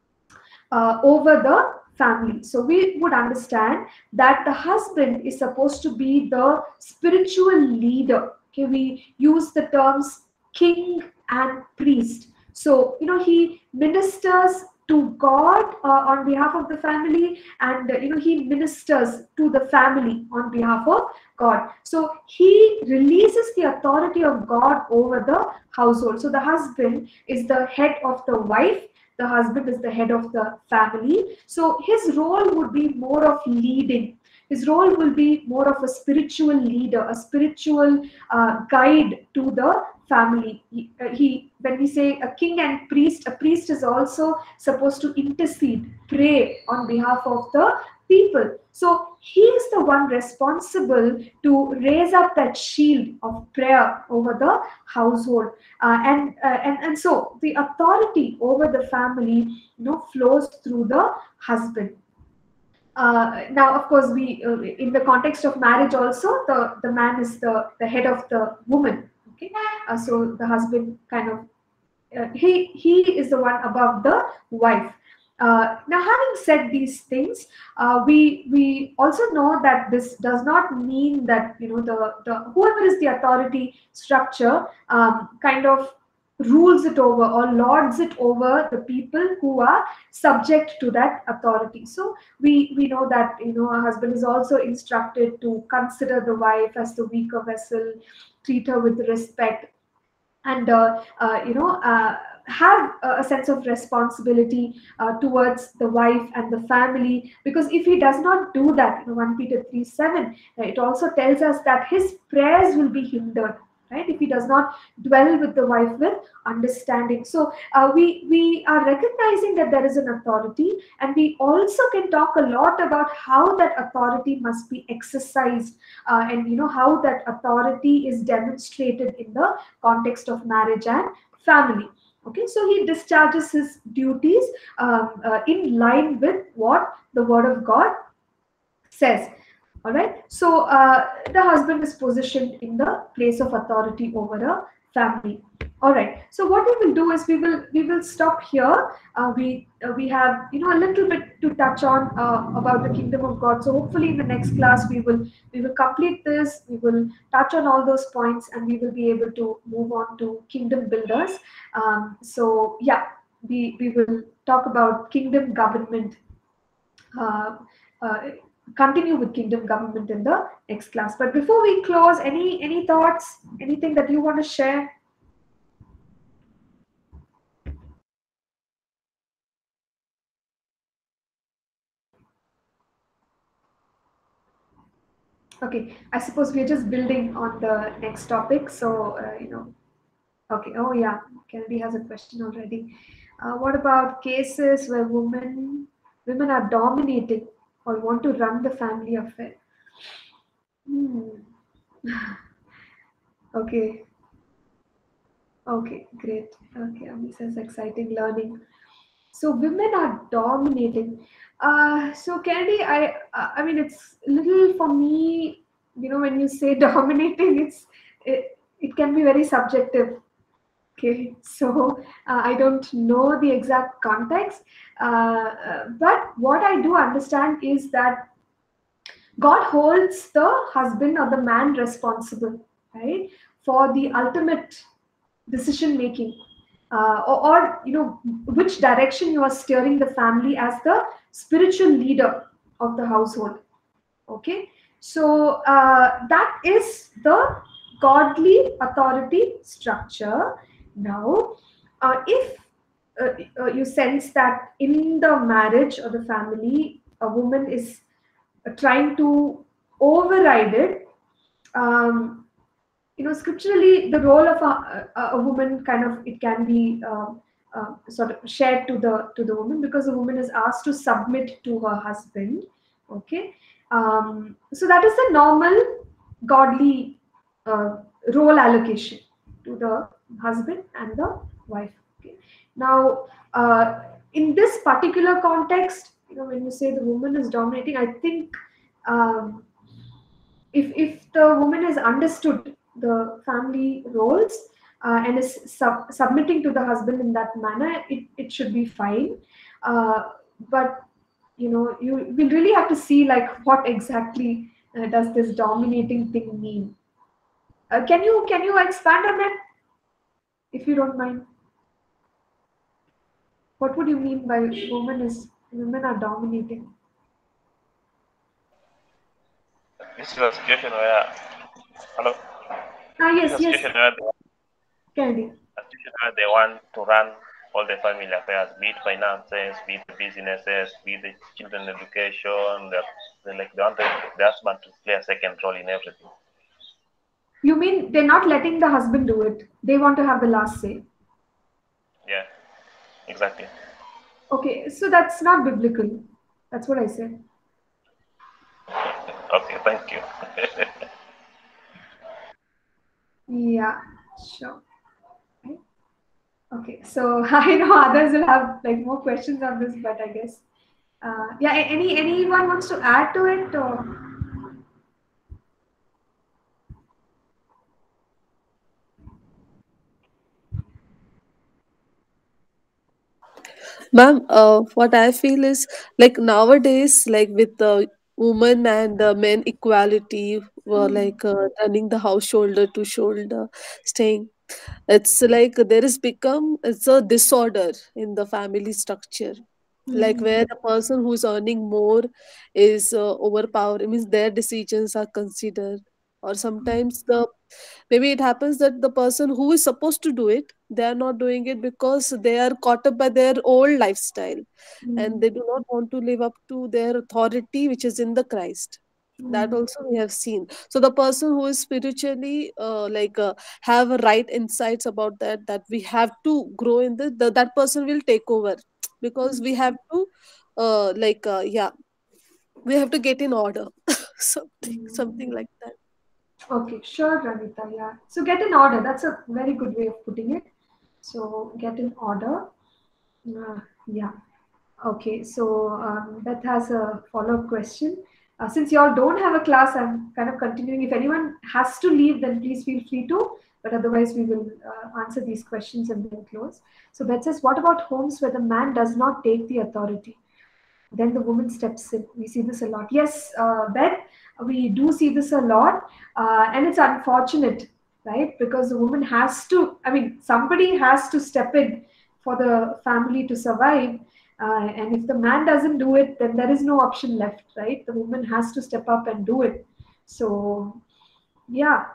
uh, over the family? So we would understand that the husband is supposed to be the spiritual leader. Okay, we use the terms king and priest. So, you know, he ministers to God uh, on behalf of the family, and uh, you know, he ministers to the family on behalf of God. So he releases the authority of God over the household. So the husband is the head of the wife, the husband is the head of the family. So his role would be more of leading. His role will be more of a spiritual leader, a spiritual uh, guide to the family. He, uh, he, when we say a king and priest, a priest is also supposed to intercede, pray on behalf of the people. So he is the one responsible to raise up that shield of prayer over the household, uh, and, uh, and and so the authority over the family, you know, flows through the husband. Uh, now, of course, we uh, in the context of marriage also, the the man is the the head of the woman. Okay, uh, so the husband kind of uh, he he is the one above the wife. Uh, now, having said these things, uh, we we also know that this does not mean that, you know, the the whoever is the authority structure um, kind of rules it over or lords it over the people who are subject to that authority. So we we know that, you know, a husband is also instructed to consider the wife as the weaker vessel, treat her with respect, and uh, uh, you know uh, have a sense of responsibility uh, towards the wife and the family, because if he does not do that, you know, First Peter three seven, it also tells us that his prayers will be hindered, right, if he does not dwell with the wife with understanding. So uh, we we are recognizing that there is an authority, and we also can talk a lot about how that authority must be exercised, uh, and you know how that authority is demonstrated in the context of marriage and family. Okay, so he discharges his duties um, uh, in line with what the word of God says. All right, so uh, the husband is positioned in the place of authority over a family. All right, so what we will do is we will we will stop here. Uh, we uh, we have, you know, a little bit to touch on uh, about the kingdom of God. So hopefully in the next class we will we will complete this. We will touch on all those points, and we will be able to move on to kingdom builders. Um, so yeah, we we will talk about kingdom government. Uh, uh, continue with kingdom government in the next class. But before we close, any any thoughts, anything that you want to share? Okay, I suppose we're just building on the next topic. So uh, you know, okay. Oh yeah, Kennedy has a question already. Uh, what about cases where women women are dominating or want to run the family affair? Hmm. Okay. Okay, great. Okay, Ami says exciting learning. So women are dominating. Uh, so Kennedy, I uh, I mean it's little for me. You know, when you say dominating, it's it, it can be very subjective. Okay, so uh, I don't know the exact context, uh, uh, but what I do understand is that God holds the husband or the man responsible, right, for the ultimate decision making, uh, or, or you know which direction you are steering the family as the spiritual leader of the household. Okay, so uh, that is the godly authority structure. Now uh, if uh, uh, you sense that in the marriage or the family a woman is uh, trying to override it, um, you know, scripturally the role of a, a, a woman kind of, it can be uh, uh, sort of shared to the to the woman, because the woman is asked to submit to her husband. Okay, um, so that is the normal godly uh, role allocation to the husband and the wife. Okay, now uh, in this particular context, you know, when you say the woman is dominating, I think um, if if the woman has understood the family roles uh, and is sub- submitting to the husband in that manner, it, it should be fine. Uh, but you know, you will really have to see like what exactly uh, does this dominating thing mean. Uh, can you can you expand on that, if you don't mind? What would you mean by woman is women are dominating? This is a situation where, hello? Ah, This yes, is a yes, situation where they, Kennedy. a situation where they want to run all the family affairs, be it finances, be it businesses, be it the children education. They're, they're like they want the, the husband to play a second role in everything. You mean they're not letting the husband do it? They want to have the last say. Yeah, exactly. Okay, so that's not biblical. That's what I said. Okay, thank you. Yeah, sure. Okay. Okay, so I know others will have like more questions on this, but I guess, uh, yeah. Any anyone wants to add to it or? Ma'am, uh, what I feel is like nowadays, like with the women and the men equality, were like uh, running the house shoulder to shoulder, staying. It's like there has become it's a disorder in the family structure, like where the person who's earning more is uh, overpowered. It means their decisions are considered, or sometimes the maybe it happens that the person who is supposed to do it, they are not doing it because they are caught up by their old lifestyle, and they do not want to live up to their authority which is in the Christ. That also we have seen. So the person who is spiritually uh, like uh, have a right insights about that, that we have to grow in the, the that person will take over, because we have to uh, like uh, yeah, we have to get in order. something something like that. Okay, sure, Ranita. Yeah. So get in order. That's a very good way of putting it. So get in order. Uh, yeah. Okay. So um, Beth has a follow-up question. Uh, since you all don't have a class, I'm kind of continuing. If anyone has to leave, then please feel free to. But otherwise, we will uh, answer these questions and then close. So Beth says, what about homes where the man does not take the authority? Then the woman steps in. We see this a lot. Yes, uh, Beth, we do see this a lot. Uh, and it's unfortunate, right? Because the woman has to, I mean, somebody has to step in for the family to survive. Uh, and if the man doesn't do it, then there is no option left, right? The woman has to step up and do it. So, yeah.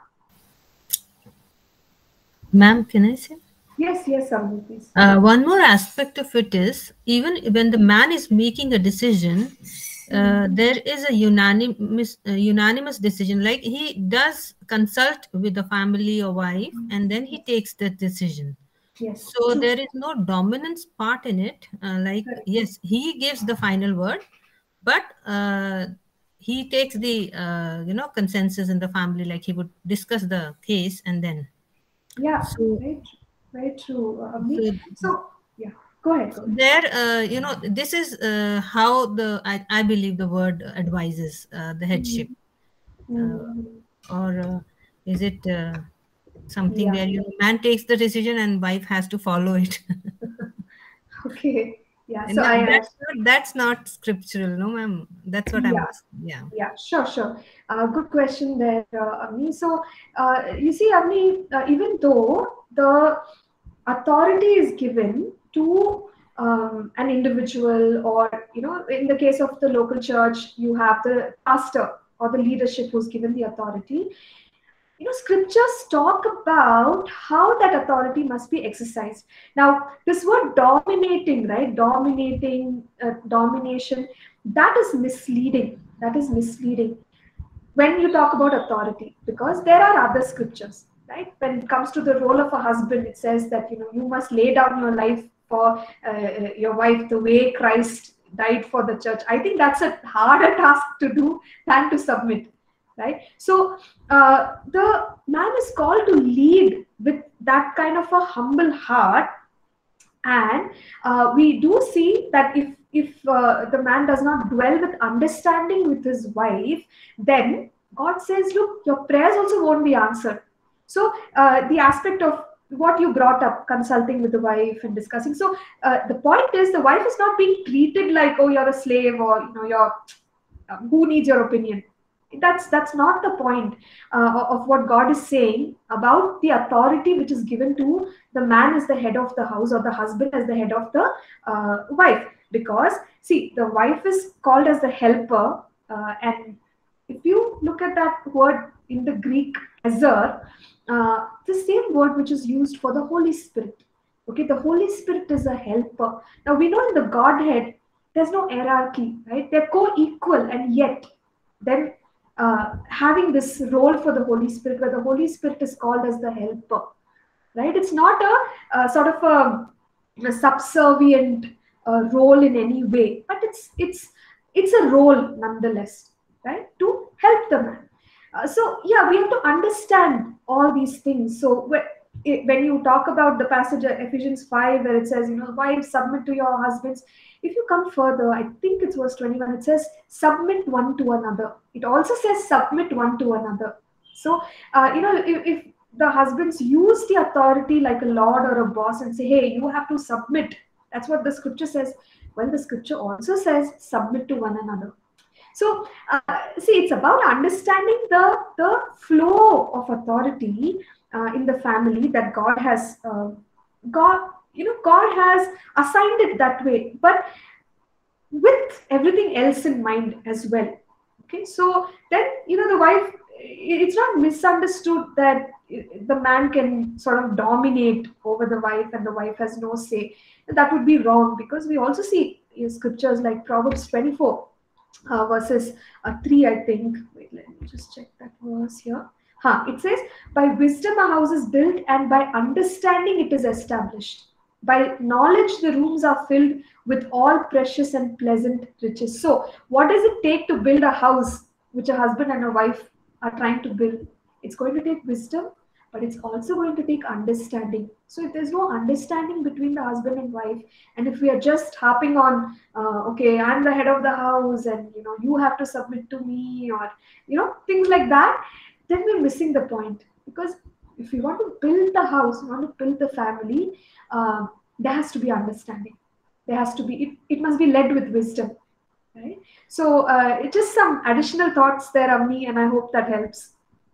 Ma'am, can I say? Yes, yes, Avni, please. Uh, one more aspect of it is, even when the man is making a decision, uh, there is a unanimous uh, unanimous decision. Like he does consult with the family or wife, and then he takes the decision. Yes. So there is no dominance part in it. Uh, like Correct. yes, he gives the final word, but uh, he takes the uh, you know consensus in the family. Like he would discuss the case and then. Yeah. So, Very true. Very true, uh, Avni. So, yeah. Go ahead. Go ahead. There, uh, you know, this is uh, how the I, I believe the word advises uh, the headship, Mm-hmm. uh, or uh, is it uh, something Yeah. where you know, man takes the decision and wife has to follow it? Okay. Yeah. And So that- I. that's not, that's not scriptural, no, ma'am. That's what I'm Yeah. asking. Yeah. Yeah, sure, sure. Uh, good question there, uh, Avni. So, uh, you see, Avni, uh, even though the authority is given to um, an individual, or, you know, in the case of the local church, you have the pastor or the leadership who's given the authority. You know, scriptures talk about how that authority must be exercised. Now, this word dominating, right? Dominating, uh, domination, that is misleading. That is misleading when you talk about authority, because there are other scriptures, right? When it comes to the role of a husband, it says that, you know, you must lay down your life for uh, your wife the way Christ died for the church. I think that's a harder task to do than to submit. Right, so uh, the man is called to lead with that kind of a humble heart, and uh, we do see that if if uh, the man does not dwell with understanding with his wife, then God says, look, your prayers also won't be answered. So uh, the aspect of what you brought up, consulting with the wife and discussing. So uh, the point is, the wife is not being treated like, oh, you're a slave, or, you know, you're uh, who needs your opinion. That's that's not the point uh, of what God is saying about the authority which is given to the man as the head of the house, or the husband as the head of the uh, wife. Because see, the wife is called as the helper, uh, and if you look at that word in the Greek, ezer, uh, the same word which is used for the Holy Spirit, Okay, the Holy Spirit is a helper. Now we know in the Godhead, there's no hierarchy, right? They're co-equal, and yet then uh, having this role for the Holy Spirit, where the Holy Spirit is called as the helper, right? It's not a, a sort of a, a subservient uh, role in any way, but it's it's it's a role nonetheless, right? To help the man. Uh, so yeah, we have to understand all these things. So when you talk about the passage of Ephesians five, where it says, you know, wives, submit to your husbands. If you come further, I think it's verse twenty-one, it says, submit one to another. It also says, submit one to another. So, uh, you know, if, if the husbands use the authority like a lord or a boss and say, hey, you have to submit. That's what the scripture says. Well, the scripture also says, submit to one another. So, uh, see, it's about understanding the, the flow of authority uh, in the family that God has, uh, God, you know, God has assigned it that way, but with everything else in mind as well. Okay, so then, you know, the wife, it's not misunderstood that the man can sort of dominate over the wife and the wife has no say. That would be wrong, because we also see in scriptures like Proverbs twenty-four, uh, verses uh, three, I think. Wait, let me just check that verse here. Huh, it says, by wisdom a house is built, and by understanding it is established. By knowledge the rooms are filled with all precious and pleasant riches. So what does it take to build a house which a husband and a wife are trying to build? It's going to take wisdom, but it's also going to take understanding. So if there's no understanding between the husband and wife, and if we are just harping on, uh, okay, I'm the head of the house, and you know, you have to submit to me, or you know, things like that, then we're missing the point. Because if you want to build the house, you want to build the family, uh, there has to be understanding. There has to be, it, it must be led with wisdom, right? So uh, it's just some additional thoughts there, Avni, and I hope that helps.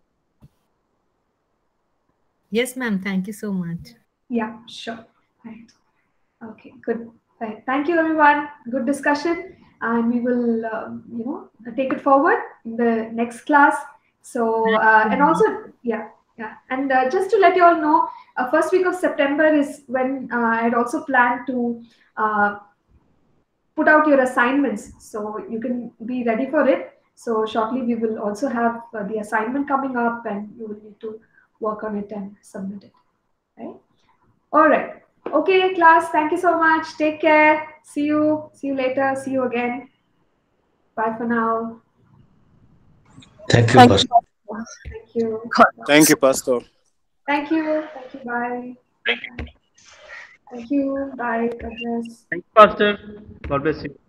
Yes, ma'am. Thank you so much. Yeah, sure. Right. Okay, good. Right. Thank you, everyone. Good discussion. And we will, uh, you know, take it forward in the next class. So, uh, and also, yeah, yeah. And uh, just to let you all know, uh, first week of September is when uh, I had also planned to uh, put out your assignments. So you can be ready for it. So shortly we will also have uh, the assignment coming up, and you will need to work on it and submit it. Right? All right. Okay, class. Thank you so much. Take care. See you. See you later. See you again. Bye for now. Thank you, Thank Pastor. you. Thank you. Thank you, Pastor. Thank you. Thank you. Bye. Thank you. Bye. God bless. Thank you, Pastor. God bless you.